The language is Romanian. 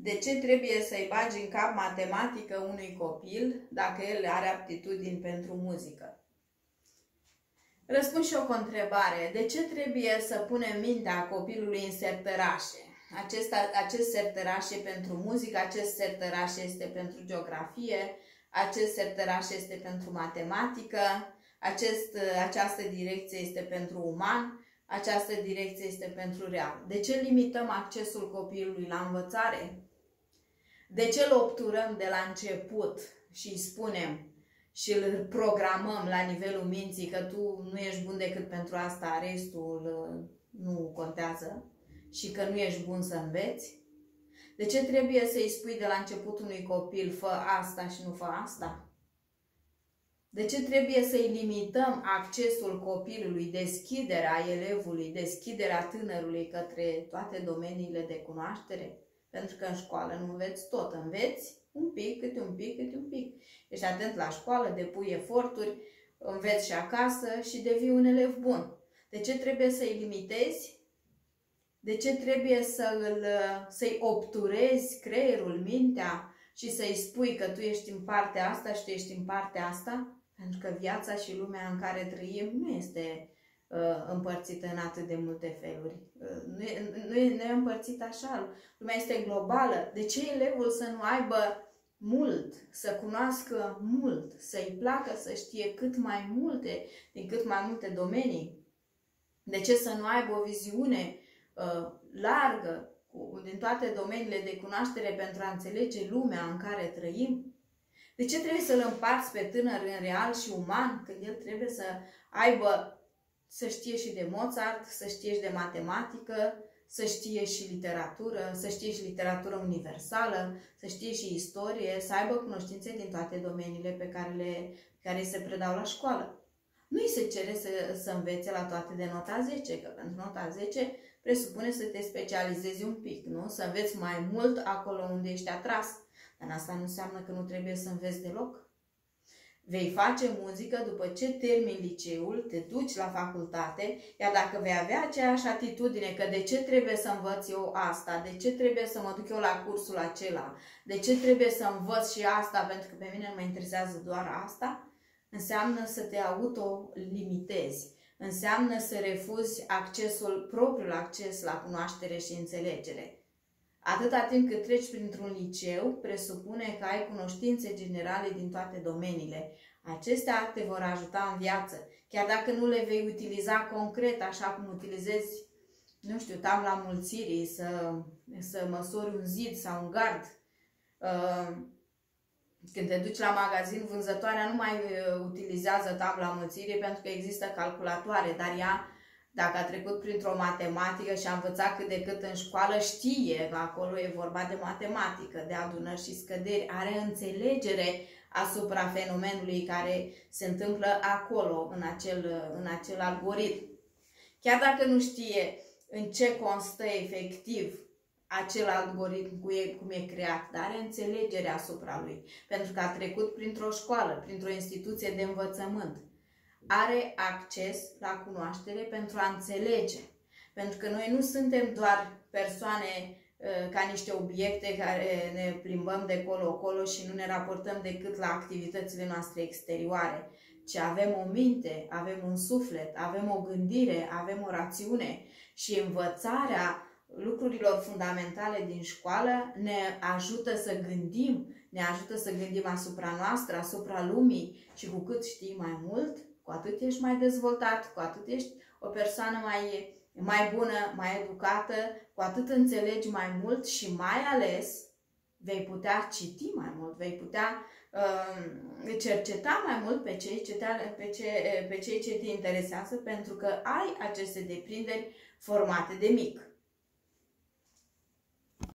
De ce trebuie să-i bagi în cap matematică unui copil dacă el are aptitudini pentru muzică? Răspund și eu cu o întrebare. De ce trebuie să punem mintea copilului în sertărașe? Acest sertăraș e pentru muzică, acest sertăraș este pentru geografie, acest sertăraș este pentru matematică, această direcție este pentru uman, această direcție este pentru real. De ce limităm accesul copilului la învățare? De ce îl obturăm de la început și îi spunem și îl programăm la nivelul minții că tu nu ești bun decât pentru asta, restul nu contează și că nu ești bun să înveți? De ce trebuie să-i spui de la început unui copil fă asta și nu fă asta? De ce trebuie să-i limităm accesul copilului, deschiderea elevului, deschiderea tânărului către toate domeniile de cunoaștere? Pentru că în școală nu înveți tot, înveți un pic, câte un pic, câte un pic. Ești atent la școală, depui eforturi, înveți și acasă și devii un elev bun. De ce trebuie să-i limitezi? De ce trebuie să-i obturezi creierul, mintea și să-i spui că tu ești în partea asta și tu ești în partea asta? Pentru că viața și lumea în care trăim nu este împărțită în atât de multe feluri. Nu e împărțită așa. Lumea este globală. De ce elevul să nu aibă mult, să cunoască mult, să-i placă să știe cât mai multe, din cât mai multe domenii? De ce să nu aibă o viziune largă din toate domeniile de cunoaștere pentru a înțelege lumea în care trăim? De ce trebuie să-l împarți pe tânăr în real și uman, când el trebuie să știe și de Mozart, să știe și de matematică, să știe și literatură, să știe și literatură universală, să știe și istorie, să aibă cunoștințe din toate domeniile pe care se predau la școală? Nu îi se cere să învețe la toate de nota 10, că pentru nota 10 presupune să te specializezi un pic, nu? Să înveți mai mult acolo unde ești atras. Dar asta nu înseamnă că nu trebuie să înveți deloc. Vei face muzică după ce termini liceul, te duci la facultate, iar dacă vei avea aceeași atitudine că de ce trebuie să învăț eu asta, de ce trebuie să mă duc eu la cursul acela, de ce trebuie să învăț și asta pentru că pe mine nu mă interesează doar asta, înseamnă să te autolimitezi. Înseamnă să refuzi propriul acces la cunoaștere și înțelegere. Atâta timp cât treci printr-un liceu, presupune că ai cunoștințe generale din toate domeniile. Acestea te vor ajuta în viață, chiar dacă nu le vei utiliza concret, așa cum utilizezi, nu știu, tabla mulțirii, să măsori un zid sau un gard. Când te duci la magazin, vânzătoarea nu mai utilizează tabla mulțirii pentru că există calculatoare, dar ea, dacă a trecut printr-o matematică și a învățat cât de cât în școală, știe că acolo e vorba de matematică, de adunări și scăderi, are înțelegere asupra fenomenului care se întâmplă acolo, în acel algoritm. Chiar dacă nu știe în ce constă efectiv acel algoritm cum e creat, dar are înțelegere asupra lui, pentru că a trecut printr-o școală, printr-o instituție de învățământ. Are acces la cunoaștere pentru a înțelege. Pentru că noi nu suntem doar persoane ca niște obiecte care ne plimbăm de colo-colo și nu ne raportăm decât la activitățile noastre exterioare, ci avem o minte, avem un suflet, avem o gândire, avem o rațiune și învățarea lucrurilor fundamentale din școală ne ajută să gândim, ne ajută să gândim asupra noastră, asupra lumii și cu cât știi mai mult, cu atât ești mai dezvoltat, cu atât ești o persoană mai bună, mai educată, cu atât înțelegi mai mult și mai ales vei putea citi mai mult, vei putea cerceta mai mult pe cei ce te interesează pentru că ai aceste deprinderi formate de mic.